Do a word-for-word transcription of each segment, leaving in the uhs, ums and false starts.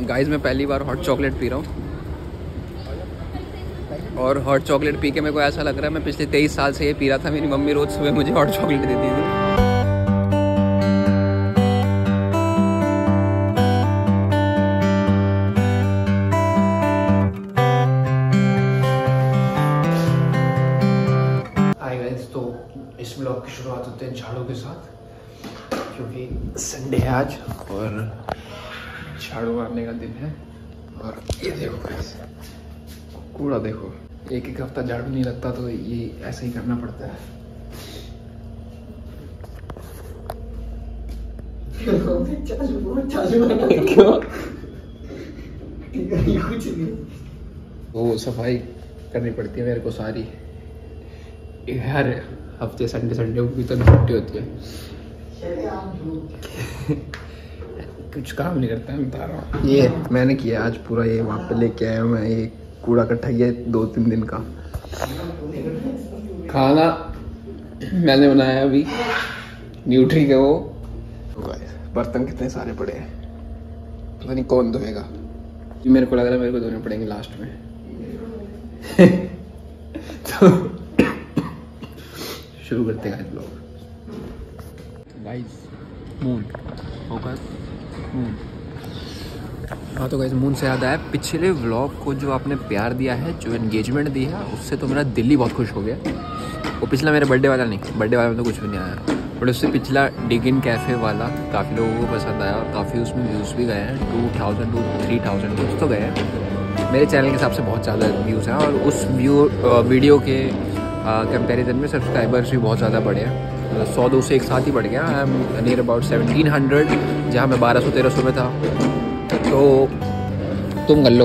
Guys मैं पहली बार hot chocolate P रहा हूँ और हॉट चॉकलेट पी के मेरे को ऐसा लग रहा है मैं पिछले तेईस साल से ये पी रहा था। मेरी मम्मी रोज सुबह मुझे हॉट चॉकलेट देती थी। हाय गाइस, तो इस व्लॉग की शुरुआत होते हैं झाड़ू के साथ क्योंकि संडे है आज और झाड़ू मारने का दिन है। और ये देखो गाइस, कूड़ा देखो, एक एक हफ्ता झाड़ू नहीं लगता तो ये ऐसे ही करना पड़ता है। क्यों? वो सफाई करनी पड़ती है मेरे को सारी, हर हफ्ते संडे संडे की तो छुट्टी होती है। कुछ काम नहीं करता है, मैं बता रहा हूँ। ये मैंने किया आज पूरा, ये वहाँ पे लेके आया मैं ये कूड़ा इकट्ठा किया दो तीन दिन का। खाना मैंने बनाया अभी न्यूट्री के वो। बर्तन कितने सारे पड़े हैं, पता नहीं कौन धोएगा। मेरे को लग रहा है मेरे को धोने पड़ेंगे लास्ट में। तो शुरू करते हैं blog. Guys moon focus moon. हाँ तो गाइस, मून से याद आया, पिछले व्लॉग को जो आपने प्यार दिया है, जो एंगेजमेंट दी है, उससे तो मेरा दिल ही बहुत खुश हो गया। वो पिछला मेरा बर्थडे वाला नहीं, बर्थडे वाला में तो कुछ भी नहीं आया, बट उससे पिछला डिग इन कैफ़े वाला काफ़ी लोगों को पसंद आया और काफ़ी उसमें व्यूज़ भी गए हैं। Two thousand two three thousand views तो गए हैं। मेरे चैनल के हिसाब से बहुत ज़्यादा व्यूज़ हैं और उस व्यू वीडियो के कंपैरिजन में सब्सक्राइबर्स भी बहुत ज़्यादा बढ़े हैं। सौ दो सौ एक साथ ही बढ़ गया। I am near about seventeen hundred, जहाँ मैं बारह सौ तेरह सौ में था। तो तुम कर लो।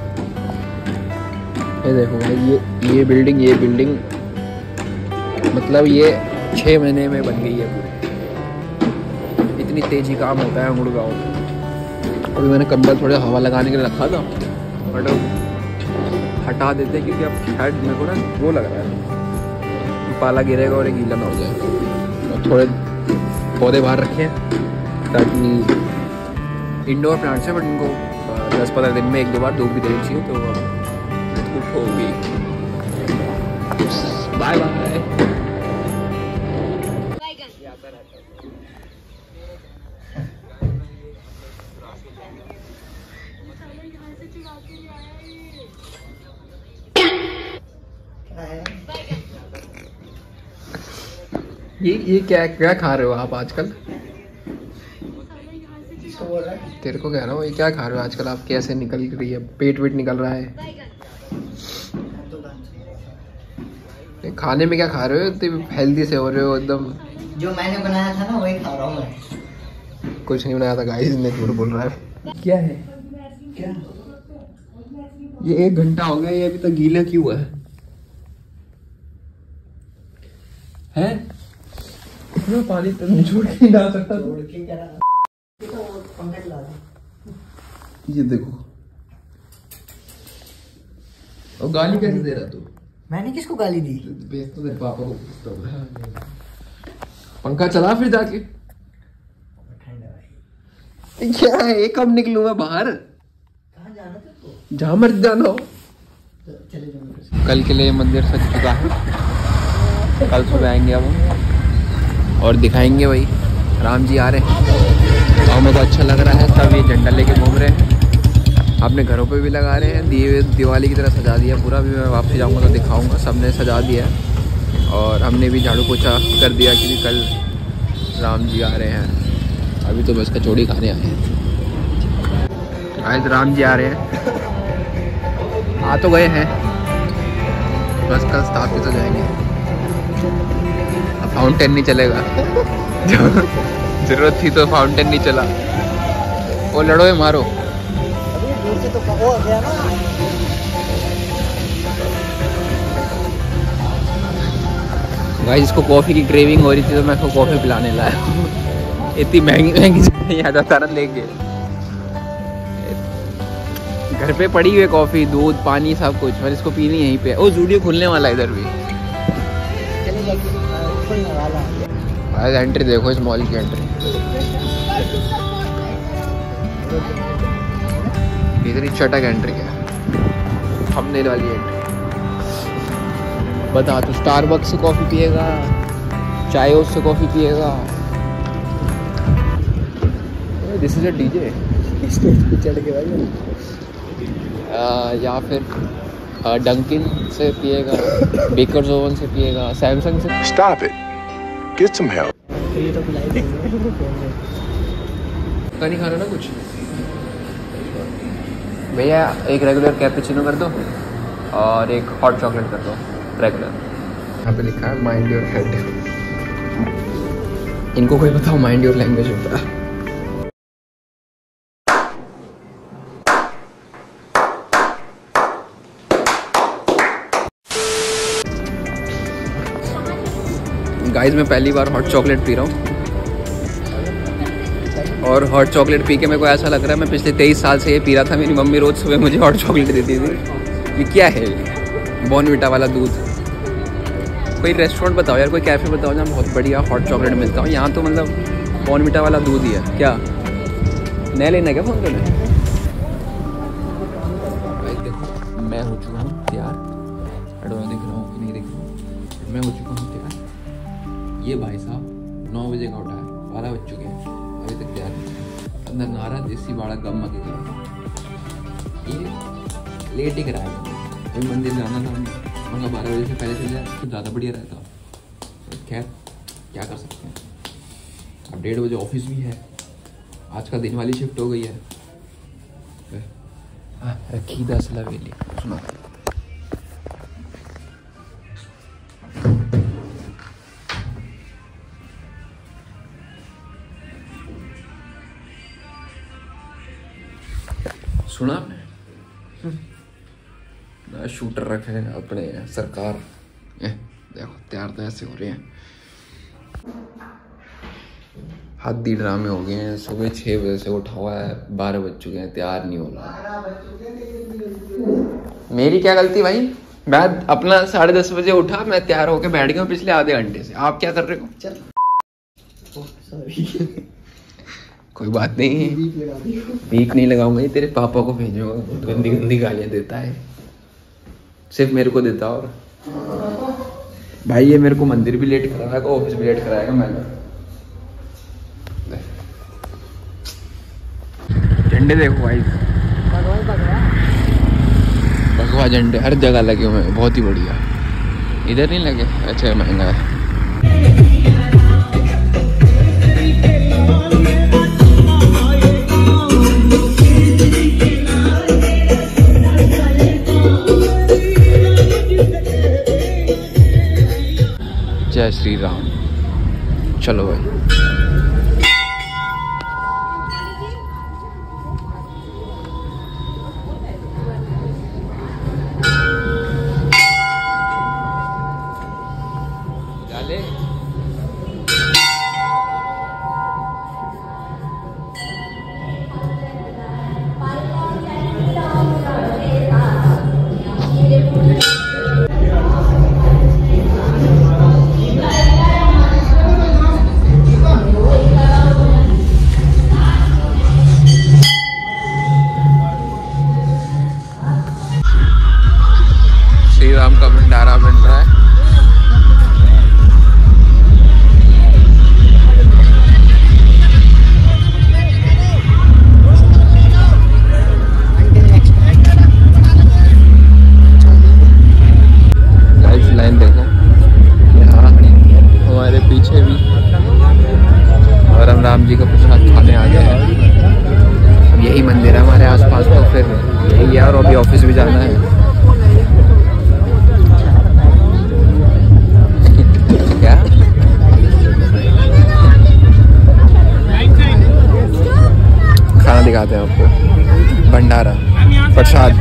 ये देखो भाई, ये ये बिल्डिंग ये बिल्डिंग मतलब ये छः महीने में बन गई है पूरी। इतनी तेज़ी काम होता है गुड़गांव में। अभी मैंने कंबल थोड़े हवा लगाने के लिए रखा था, बट अब हटा देते क्योंकि अब शायद मेरे को ना वो लग रहा है पाला गिरेगा और एक गीला ना हो जाए। और थोड़े पौधे बाहर रखे हैं ताकि इंडोर प्लांट्स हैं, बट इनको दस पंद्रह दिन में एक दो बार धूप भी देनी चाहिए। तो धूप होगी। Bye bye. ये ये क्या क्या खा रहे हो आप आजकल? तेरे को कह रहा हूँ, ये क्या खा रहे हो आजकल आप? कैसे निकल रही है, पेट वेट निकल रहा है? खाने में क्या खा रहे हो? तुम हेल्दी से हो रहे हो एकदम। जो मैंने बनाया था ना वही खा रहा हूँ मैं। कुछ नहीं बनाया था गाइस, ने झूठ बोल रहा है। क्या है क्या? ये एक घंटा हो गया, ये अभी तक गीला क्यों है? हैं? इतना पानी तो निचोड़ के नहीं डाल सकता। ये देखो, और गाली कैसे दे रहा तू? मैंने किसको गाली दी? तो तेरे पापा को। पंखा चला फिर जाके। क्या है, कब निकलूं मैं बाहर? कहाँ जाना था तो? जहाँ मर्जी जाना हो। चले जाओ। कल के लिए मंदिर सज चुका है, कल सुबह आएंगे अब हम और दिखाएंगे भाई राम जी आ रहे हैं। और मेरे को अच्छा लग रहा है, सब ये झंडा लेके घूम रहे हैं, अपने घरों पे भी लगा रहे हैं। दिए दिवाली की तरह सजा दिया पूरा। भी मैं वापसी जाऊंगा तो दिखाऊंगा, सबने सजा दिया है। और हमने भी झाड़ू पोछा कर दिया क्योंकि कल राम जी आ रहे हैं। अभी तो बस कचौड़ी खाने आए हैं। आज राम जी आ रहे हैं, आ तो गए हैं, बस कल स्थापित हो जाएंगे। अब फाउंटेन नहीं चलेगा। जरूरत थी तो फाउंटेन नहीं चला। वो लड़ो है मारो। अभी दूर से तो हो गया ना। भाई इसको कॉफ़ी की क्रेविंग हो रही थी तो मैं इसको कॉफ़ी पिलाने लाया। इतनी महंगी महंगी नहीं आता तारा लेके। घर पे पड़ी हुई है कॉफ़ी, दूध, पानी, सब कुछ। मैंने इसको पीनी यहीं पे। ओ जूडियो खुलने वाला है इधर भी। आज एंट्री देखो, इस मॉल की एंट्री। इतनी चटक एंट्री है, थंबनेल वाली एंट्री। बता तू स्टारबक्स से कॉफ़ी पिएगा, चाय उससे कॉफ़ी पिएगा? This is a DJ. Stage पे चढ़ के भाई या फिर डंकिन से पिएगा, बेकर्स ओवन से पिएगा, सैमसंग से। Stop it. Get some help. ये तो बुलाई देंगे। का नहीं खाना ना कुछ? भैया एक रेगुलर कैपेचिनो कर दो और एक हॉट चॉकलेट कर दो रेगुलर। यहाँ पे लिखा है माइंड योर हेड। इनको कोई बताओ माइंड योर लैंग्वेज होता है। गाइस मैं पहली बार हॉट चॉकलेट पी रहा हूँ और हॉट चॉकलेट पी के मेरे को ऐसा लग रहा है मैं पिछले तेईस साल से ये पी रहा था। मेरी मम्मी रोज़ सुबह मुझे हॉट चॉकलेट देती थी। ये क्या है? बॉर्नविटा वाला दूध। कोई रेस्टोरेंट बताओ यार, कोई कैफ़े बताओ जहाँ बहुत बढ़िया हॉट चॉकलेट मिलता हो। यहाँ तो मतलब बॉर्नविटा वाला दूध ही है। क्या नया लेना है क्या फ़ोन करना? भाई देखो मैं हो चुका हूँ तैयार। अडो दिख रहा हूँ नहीं दिख रहा हूँ, मैं हो चुका हूँ तैयार। ये भाई साहब नौ बजे का उठा है, बारह बज चुके हैं, अभी तक तैयार नहीं। अंदर नारा देसी बाड़ा गम मगे करा। ये लेट ही कराया अभी मंदिर जाना था, मगर बारह बजे से पहले चल जाए तो ज़्यादा बढ़िया रहता। खैर क्या कर सकते हैं, अब डेढ़ बजे ऑफिस भी है। आज का दिन वाली शिफ्ट हो गई है। रखी दस लवेली सुना सुना आपने? शूटर रखे हैं अपने सरकार। ए, देखो तैयार तो ऐसे हो रहे हैं। हद्दी ड्रामे हो गए हैं। सुबह छः बजे से उठा हुआ है, बारह बज चुके हैं, तैयार नहीं हो रहा। मेरी क्या गलती भाई? मैं अपना साढ़े दस बजे उठा, मैं तैयार होकर बैठ गया पिछले आधे घंटे से। आप क्या कर रहे हो? चल कोई बात नहीं, बीक नहीं लगाऊंगा। तेरे पापा को भेजूंगा, बहुत गंदी गंदी गालियां देता है, सिर्फ मेरे को देता। और भाई ये मेरे को मंदिर भी लेट कराएगा, ऑफिस भी लेट कराएगा। मैंने झंडे देखो भाई, भगवा झंडे हर जगह लगे हुए हैं, बहुत ही बढ़िया। इधर नहीं लगे? अच्छा महंगा है। जय श्री राम। चलो भाई डाले। श्री राम का भंडारा बन रहा है। लाइन देखो यहाँ हमारे पीछे भी, और हम राम जी का प्रसाद खाने आ गए हैं। अब यही मंदिर है हमारे आसपास, तो फिर यही है। और अभी ऑफिस भी जाना है। क्या खाना दिखाते हैं आपको, भंडारा प्रसाद।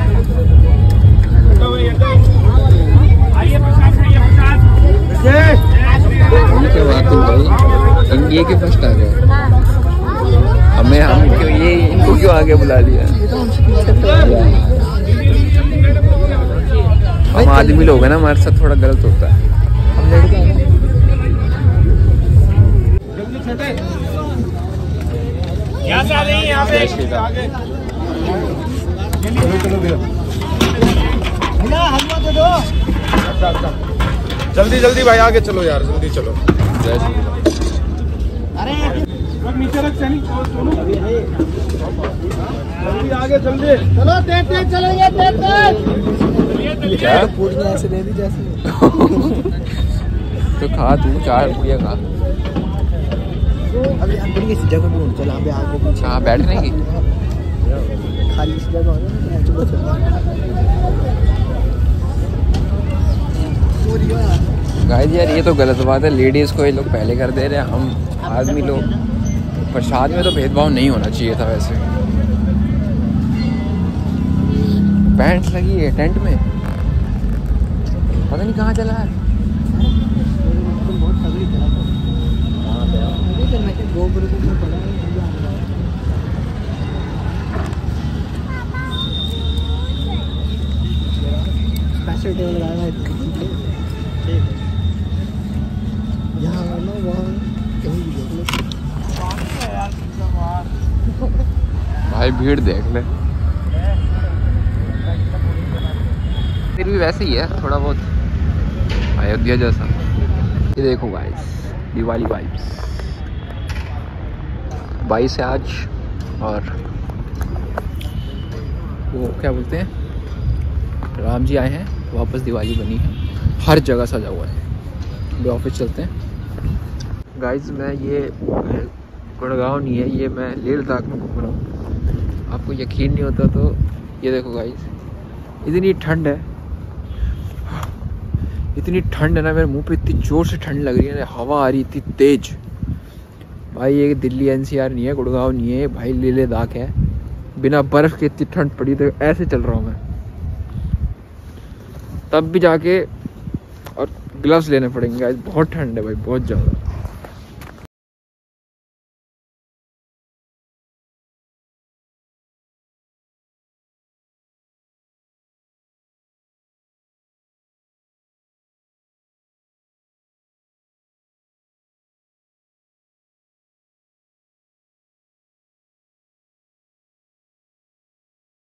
क्या बात है भाई, ये के फर्स्ट आ गए हमें, हम क्यों ये इनको क्यों आगे बुला लिया? हम आदमी लोग हैं ना, हमारे साथ थोड़ा गलत होता है। हम लड़के हैं। जय श्री राम। अच्छा अच्छा जल्दी जल्दी भाई आगे चलो यार जल्दी चलो। जय श्री राम। नीचे रख सैनिक जल्दी आगे जल्दी चलो तेज तेज चलेंगे तेज तेज। क्या पूड़ियाँ ऐसे दे दी जैसे तो खा तू चार पूड़ियाँ खा। अभी यार बड़ी ऐसी जगह ढूंढ चल आगे आगे पीछे कहाँ बैठने की? खाली सी जगह हो ना चलो चलो गाइस यार ये तो गलत बात है, लेडीज़ को ये लोग पहले कर दे रहे हैं, हम आदमी लोग। प्रसाद में तो भेदभाव नहीं होना चाहिए था वैसे। पैंट्स लगी है टेंट में, पता नहीं कहाँ चला है। बहुत तगड़ी चला था गोबर को पड़ा स्पेशल टेबल लगाया है यहाँ ना वहाँ कहीं भी देख लो भाई भीड़ देख ले। फिर भी वैसे ही है थोड़ा बहुत अयोध्या जैसा। ये देखो गाइस दिवाली वाइब्स। बाईस है आज और वो क्या बोलते हैं राम जी आए हैं, वापस दिवाली बनी है, हर जगह सजा हुआ है। अभी ऑफिस चलते हैं गाइस। मैं ये गुड़गांव नहीं है, ये मैं लेह लद्दाख में घूम रहा हूँ। आपको यकीन नहीं होता तो ये देखो गाइस, इतनी ठंड है, इतनी ठंड है ना, मेरे मुंह पे इतनी जोर से ठंड लग रही है, हवा आ रही इतनी तेज। भाई ये दिल्ली एनसीआर नहीं है, गुड़गांव नहीं है भाई, लेह लद्दाख है। बिना बर्फ़ के इतनी ठंड पड़ी तो ऐसे चल रहा हूँ मैं, तब भी जाके। और ग्लव्स लेने पड़ेंगे गाइस, बहुत ठंड है भाई, बहुत ज़्यादा।